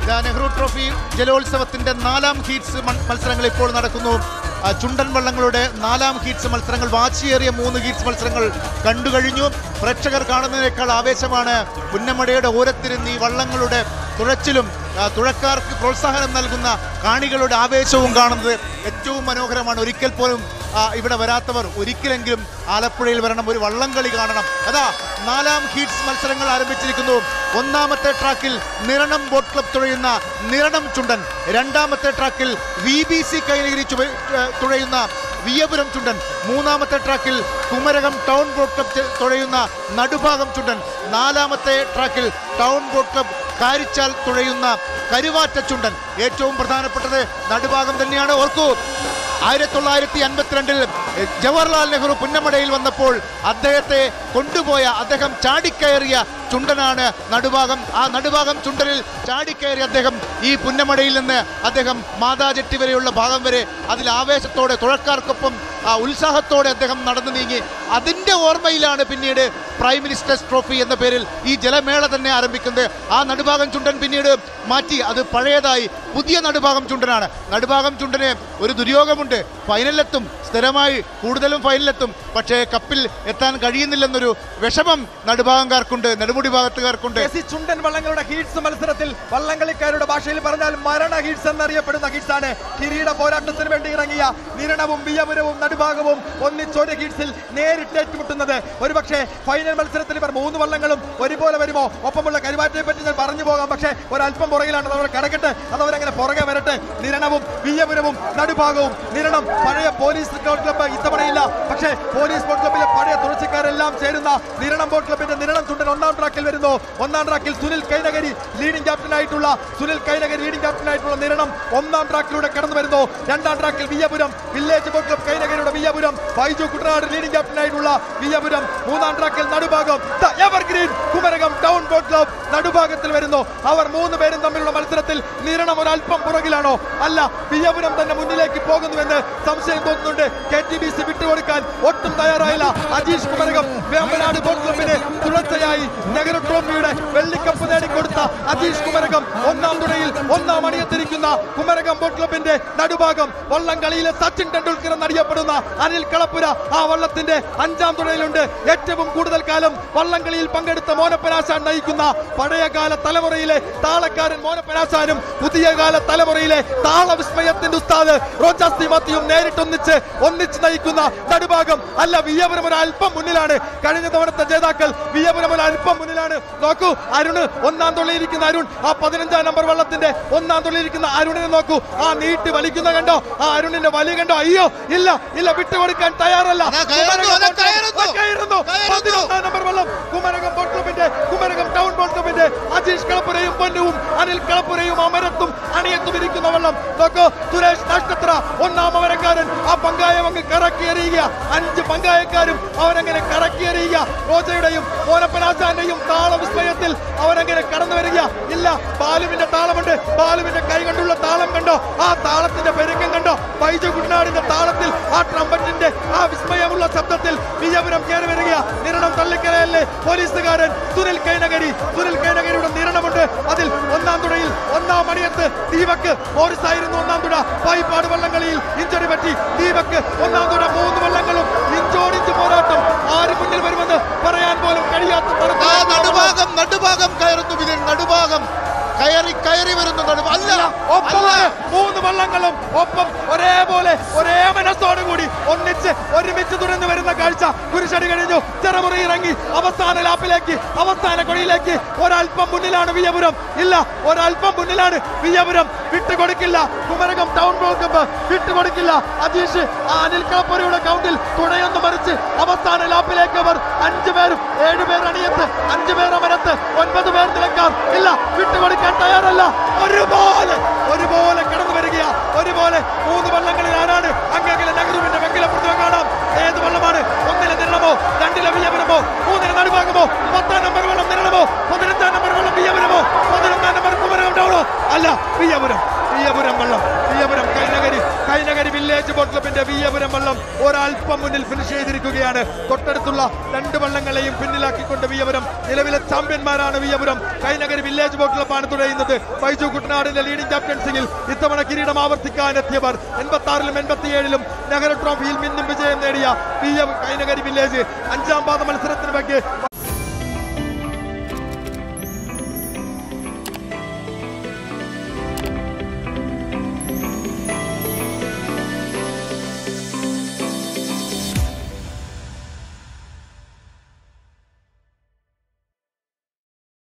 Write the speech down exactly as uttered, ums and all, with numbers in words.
Nehru trophy ജലോത്സവത്തിന്റെ നാലാം heats മത്സരങ്ങൾ ഇപ്പോൾ നടക്കുന്നു. ചുണ്ടൻ വള്ളങ്ങളുടെ നാലാം ഹീറ്റ്സ് മത്സരങ്ങൾ, വാശിയേറിയ മൂന്ന് ഹീറ്റ്സ് മത്സരങ്ങൾ കണ്ടുകഴിഞ്ഞു. പ്രേക്ഷകർ കാണുന്നതിനേക്കാൾ ആവേശമാണ് പുന്നമടയുടെ ഓരത്തിരുന്ന് ഈ വള്ളങ്ങളുടെ തുഴച്ചിലും തുഴക്കാർക്ക് പ്രോത്സാഹനം നൽകുന്ന കാണികളുടെ ആവേശവും കാണുന്നത് ഏറ്റവും മനോഹരമാണ്. ഒരിക്കൽ പോലും ഇവിടെ വരാത്തവർ ഒരിക്കലെങ്കിലും ആലപ്പുഴയിൽ വരണം, ഒരു വള്ളംകളി കാണണം. അതാ നാലാം ഹീറ്റ്സ് മത്സരങ്ങൾ ആരംഭിച്ചിരിക്കുന്നു. ഒന്നാമത്തെ ട്രാക്കിൽ നിരണം ബോട്ട് ക്ലബ് തുഴയുന്ന നിരണം ചുണ്ടൻ, രണ്ടാമത്തെ ട്രാക്കിൽ വി ബി സി കൈനഗിരി തുഴയുന്ന വിയപുരം ചുണ്ടൻ, മൂന്നാമത്തെ ട്രാക്കിൽ കുമരകം ടൗൺ ബോട്ട് ക്ലബ് തുഴയുന്ന നടുഭാഗം ചുണ്ടൻ, നാലാമത്തെ ട്രാക്കിൽ ടൗൺ ബോട്ട് ക്ലബ് കാരിച്ചാൽ തുഴയുന്ന കരുവാറ്റ ചുണ്ടൻ. ഏറ്റവും പ്രധാനപ്പെട്ടത് നടുഭാഗം തന്നെയാണ്. ഓർക്കൂ, ആയിരത്തി തൊള്ളായിരത്തി അൻപത്തിരണ്ടിൽ ജവഹർലാൽ നെഹ്റു പുന്നമടയിൽ വന്നപ്പോൾ അദ്ദേഹത്തെ കൊണ്ടുപോയ, അദ്ദേഹം ചാടിക്കയറിയ ചുണ്ടനാണ് നടുഭാഗം. ആ നടുഭാഗം ചുണ്ടനിൽ ചാടിക്കയറി അദ്ദേഹം ഈ പുന്നമടയിൽ നിന്ന് അദ്ദേഹം മാതാജെട്ടി വരെയുള്ള ഭാഗം വരെ അതിൽ ആവേശത്തോടെ തുഴക്കാർക്കൊപ്പം ആ ഉത്സാഹത്തോടെ അദ്ദേഹം നടന്നു നീങ്ങി. അതിൻ്റെ ഓർമ്മയിലാണ് പിന്നീട് പ്രൈം മിനിസ്റ്റേഴ്സ് ട്രോഫി എന്ന പേരിൽ ഈ ജലമേള തന്നെ ആരംഭിക്കുന്നത്. ആ നടുഭാഗം ചുണ്ടൻ പിന്നീട് മാറ്റി, അത് പഴയതായി പുതിയ നടുഭാഗം ചുണ്ടനാണ്. നടുഭാഗം ചുണ്ടന് ഒരു ദുര്യോഗമുണ്ട്, ഫൈനലിലെത്തും, സ്ഥിരമായി കൂടുതലും ഫൈനലിലെത്തും, പക്ഷേ കപ്പിൽ എത്താൻ കഴിയുന്നില്ലെന്നൊരു വിഷമം നടുഭാഗംകാർക്കുണ്ട്, നെടുമുടി ഭാഗത്തുകാർക്കുണ്ട്. ചുണ്ടൻ വള്ളങ്ങളുടെ ഹീറ്റ്സ് മത്സരത്തിൽ വള്ളംകളിക്കാരുടെ ഭാഷയിൽ പറഞ്ഞാൽ മരണ ഹീറ്റ്സ് എന്നറിയപ്പെടുന്ന ഹീറ്റ്സ് ആണ്. കിരീട പോരാട്ടത്തിന് വേണ്ടി ഇറങ്ങിയ നിരണവും വിയപുരവും നടുഭാഗവും ഒന്നിച്ചൊരു ഹീറ്റ്സിൽ നേരിട്ട് ഏറ്റുമുട്ടുന്നത്. ഒരുപക്ഷെ ഫൈനൽ മത്സരത്തിൽ ഇവർ മൂന്ന് വള്ളങ്ങളും ഒരുപോലെ വരുമോ? ഒപ്പമുള്ള കരുവാറ്റയെ പറ്റി ഞാൻ പറഞ്ഞു പോകാം, പക്ഷേ ഒരല്പം പുറകിലാണ്, അതവർ കിടക്കട്ടെ, അതവരങ്ങനെ പുറകെ വരട്ടെ. നിരണവും വിയപുരവും നടുഭാഗവും. നിരണം പഴയ പോലീസ് ബോട്ട് ക്ലബ്ബ് ഇത്തവണയില്ല, പക്ഷേ പോലീസ് ബോട്ട് ക്ലബ്ബിലെ പഴയ തുഴച്ചിക്കാരെല്ലാം ചേരുന്ന നിരണം ബോട്ട് ക്ലബിന്റെ നിരണം ചുണ്ടൻ ഒന്നാം ട്രാക്കിൽ വരുന്നു. ഒന്നാം ട്രാക്കിൽ സുനിൽ കൈനഗരി ലീഡിംഗ് ക്യാപ്റ്റനായിട്ടുള്ള സുനിൽ കൈനഗരി ലീഡിംഗ് ക്യാപ്റ്റനായിട്ടുള്ള നിരണം ഒന്നാം ട്രാക്കിലൂടെ കടന്നു വരുന്നു. രണ്ടാം ട്രാക്കിൽ വിയപുരം വില്ലേജ് ബോട്ട് ക്ലബ് കൈനഗരിയുടെ വിയപുരം, ബൈജു കുട്ടനാട് ലീഡിംഗ് ക്യാപ്റ്റനായിട്ടുള്ള വിയപുരം. മൂന്നാം ട്രാക്കിൽ Nadubhagam evergreen Kumarakom town boat club നടുഭാഗത്തിൽ വരുന്നു. അവർ മൂന്ന് പേരും തമ്മിലുള്ള മത്സരത്തിൽ നിരണം ഒരല്പം പുറകിലാണോ? അല്ല, വിയപുരം തന്നെ മുന്നിലേക്ക് പോകുന്നുവെന്ന് സംശയം തോന്നുന്നുണ്ട്. കെ ടി ബി സി വിട്ടുകൊടുക്കാൻ ഒട്ടും തയ്യാറായില്ല. അജീഷ് കുമരകം വേമ്പനാട് ബോട്ട് ക്ലബിന് തുടർച്ചയായി നെഹ്റു ട്രോഫിയുടെ വെള്ളിക്കപ്പ് നേടിക്കൊടുത്ത അജീഷ് കുമരകം ഒന്നാം തുഴയിൽ ഒന്നാം അണിയത്തിരിക്കുന്ന കുമരകം ബോട്ട് ക്ലബിന്റെ നടുഭാഗം. വള്ളംകളിയിലെ സച്ചിൻ ടെണ്ടുൽക്കർ എന്നറിയപ്പെടുന്ന അനിൽ കളപ്പുര ആ വള്ളത്തിന്റെ അഞ്ചാം തുഴയിലുണ്ട്. ഏറ്റവും കൂടുതൽ കാലം വള്ളംകളിയിൽ പങ്കെടുത്ത മോനപ്പനാശാൻ നയിക്കുന്ന പഴയകാല തലമുറയിലെ താളക്കാരൻ മോനപ്പനാശാനും പുതിയ കാല തലമുറയിലെ താളവിസ്മയത്തിന്റെ ഉസ്താദ് റോജാസ്തി മാത്യുവും നേരിട്ടൊന്നിച്ച് ഒന്നിച്ച് നയിക്കുന്ന നടുഭാഗം. അല്ല, വിയപുരം ഒരു അല്പം മുന്നിലാണ്. കഴിഞ്ഞ തവണത്തെ ജേതാക്കൾ വിയപുരം ഒരു അല്പം മുന്നിലാണ്. നോക്കൂ, അരുണ് ഒന്നാം തുള്ളിയിരിക്കുന്ന അരുൺ, ആ പതിനഞ്ചാം നമ്പർ വള്ളത്തിന്റെ ഒന്നാം തുള്ളിയിരിക്കുന്ന അരുണിനെ നോക്കൂ. ആ നീട്ടി വലിക്കുന്ന കണ്ടോ? ആ അരുണിന്റെ വലി കണ്ടോ? അയ്യോ, ഇല്ല ഇല്ല, വിട്ടുകൊടുക്കാൻ തയ്യാറല്ല. പതിനൊന്നാം നമ്പർ വള്ളം കുമരകം ബോട്ട് ക്ലബിന്റെ കുമരകം ടൗൺ ബോട്ട് ക്ലബിന്റെ അജീഷ് കളപ്പുരയും പൊന്നുവും അനിൽ കളപ്പുരയും അമരത്തും അണിയത്തും ഇരിക്കുന്ന വള്ളം നോക്കൂ. സുരേഷ് നക്ഷത്ര ഒന്നാം അമരക്കാരൻ ആ പങ്കായം അങ്ങ് കറക്കിയെറിയുക. അഞ്ച് പങ്കായക്കാരും അവരങ്ങനെ കറക്കിയെറിയുക. റോജയുടെയും മോനപ്പനാശാന്റെയും താളവിസ്മയത്തിൽ അവരങ്ങനെ കടന്നു വരിക. ഇല്ല, ബാലുവിന്റെ താളമുണ്ട്. ബാലുവിന്റെ കൈ കൊണ്ടുള്ള താളം കണ്ടോ? ആ താളത്തിന്റെ പെരുക്കം കണ്ടോ? ബൈജു കുട്ടനാടിന്റെ താളത്തിൽ ആ ട്രംപറ്റിന്റെ ആ വിസ്മയമുള്ള ശബ്ദത്തിൽ വിയപുരം കയറി വരിക. നിരണം തള്ളിക്കരയല്ലേ പോലീസുകാരൻ സുനിൽ കൈനഗരി. സുനിൽ കൈനഗരിയുടെ നിരണമുണ്ട്. അതിൽ ഒന്നാം തുഴയിൽ ഒന്നാം മണിയത്ത് ദീപക് മോറിസായിരുന്നു ഒന്നാം തുഴ. പായിപ്പാട് വള്ളംകളിയിൽ ഇഞ്ചറി പറ്റി ദീപക് ഒന്നാം തുഴ. മൂന്ന് വള്ളങ്ങളും ഇഞ്ചോടിഞ്ച് പോരാട്ടം. ആര് മുന്നിൽ വരുമെന്ന് പറയാൻ പോലും കഴിയാത്ത നടുഭാഗം നടുഭാഗം കയറുന്നു. ഇതിൽ നടുഭാഗം കയറി കയറി വരുന്നു. അല്ല, ഒപ്പമാണ് മൂന്ന് വള്ളങ്ങളും ഒപ്പം ഒരേപോലെ ഒരേ മനസ്സോടുകൂടി ഒന്നിച്ച് ഒരുമിച്ച് തുറന്നു വരുന്ന കാഴ്ച. കുരിശടി കഴിഞ്ഞു, ചെറുമുറി ഇറങ്ങി അവസാന ലാപ്പിലേക്ക്, അവസാന കൊടിയിലേക്ക്. ഒരൽപ്പം മുന്നിലാണ് വിയപുരം. ഇല്ല, ഒരൽപ്പം മുന്നിലാണ് വിയപുരം. വിട്ടുകൊടുക്കില്ല കുമരകം ടൗൺ ബോട്ട് ക്ലബ്ബ്, വിട്ടുകൊടുക്കില്ല. അജീഷ് അനിൽ കളപ്പുരയുടെ കൗണ്ടിൽ തുഴയൊന്ന് മറിച്ച് അവസാന ലാപ്പിലേക്ക് അവർ അഞ്ചു പേരും ഏഴു പേർ അണിയത്ത്, അഞ്ചു പേർ അമരത്ത്, ഒൻപത് പേർ നിലക്കാർ. ഇല്ല, വിട്ടുകൊടുക്കാൻ തയ്യാറല്ല. ഒരുപോലെ ഒരുപോലെ കടന്നു വരിക. ഒരുപോലെ മൂന്ന് വള്ളങ്ങളിൽ ആരാണ്? അങ്ങകലെ നെഹ്റുവിന്റെ വെങ്കില പ്രതിമ കാണാം. ഏത് വള്ളമാണ്? ഒന്നിലെ നിരണമോ, രണ്ടിലെ വിയപുരമോ, മൂന്നിലെ നടുഭാഗമോ? പത്താം നമ്പർ വള്ളം നിരണമോ, പതിനഞ്ചാം നമ്പർ വള്ളം വിയപുരമോ, പതിനൊന്നാം നമ്പർ കുമരകം ടൗണോ? അല്ല, വിയപുരം. വിയപുരം വള്ളം, വിയപുരം കൈനഗരി. കൈനകരി വില്ലേജ് ബോട്ട് ക്ലബിന്റെ വിയപുരം വള്ളം ഒരൽപ്പം മുന്നിൽ ഫിനിഷ് ചെയ്തിരിക്കുകയാണ്. തൊട്ടടുത്തുള്ള രണ്ട് വള്ളങ്ങളെയും പിന്നിലാക്കിക്കൊണ്ട് വിയപുരം നിലവിലെ ചാമ്പ്യന്മാരാണ്. വിയപുരം കൈനകരി വില്ലേജ് ബോട്ട് ക്ലബ്ബാണ് തുടരുന്നത്. ബൈജു കുട്ടനാടിന്റെ ലീഡിംഗ് ക്യാപ്റ്റൻസിയിൽ ഇത്തവണ കിരീടം ആവർത്തിക്കാനെത്തിയവർ എൺപത്തി ആറിലും എൺപത്തിയേഴിലും നഗര ട്രോഫിയിൽ മിന്നും വിജയം നേടിയ കൈനകരി വില്ലേജ് അഞ്ചാം പാദ മത്സരത്തിന് വേണ്ടി